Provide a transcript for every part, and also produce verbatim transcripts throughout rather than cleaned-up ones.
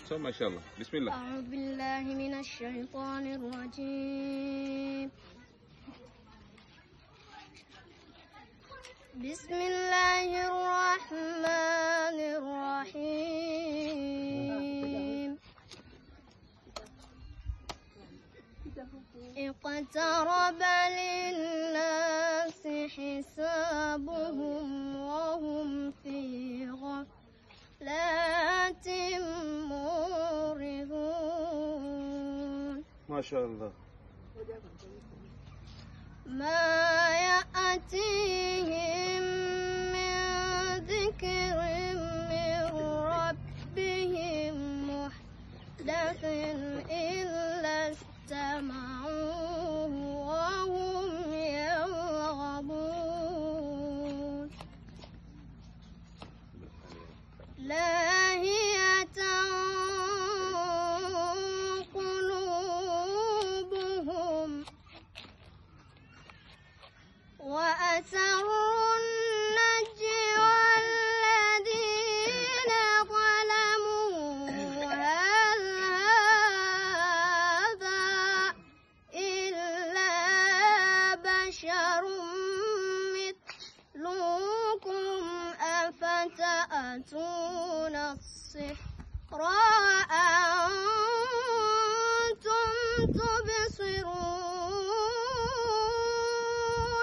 ما شاء الله. بسم الله. أعوذ بالله من الشيطان الرجيم. بسم الله الرحمن الرحيم. اقترب للناس حسابهم وهم في غفلة معرضون. ما شاء الله. ما يأتيهم من ذكر من ربهم محدث إلا استمعوه وهم يرغبون. لاهية قلوبهم وأسروا النجوى الذين ظلموا هل هذا إلا بشر مثلكم أفتأتون السحر وأنتم تبصرون.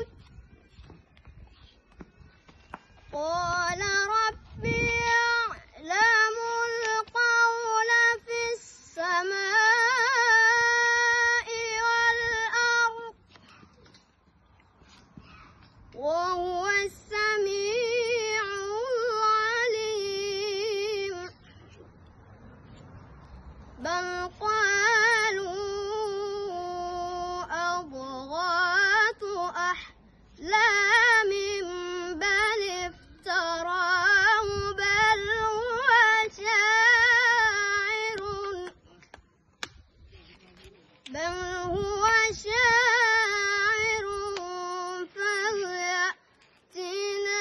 قال ربي يعلم القول في السماء والأرض وهو السميع العليم. بل قالوا أضغاث أحلام بل افتراه بل هو شاعر بل هو شاعر فليأتنا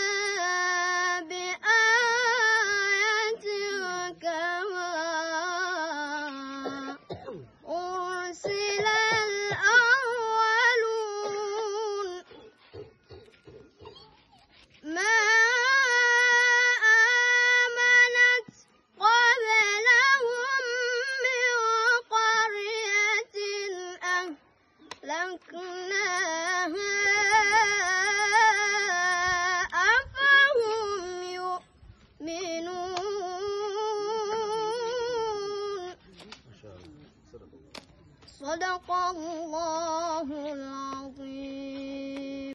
بآية كما أرسل الأولون. ما آمنت قبلهم من قرية أهلكناها أفهم يؤمنون. صدق الله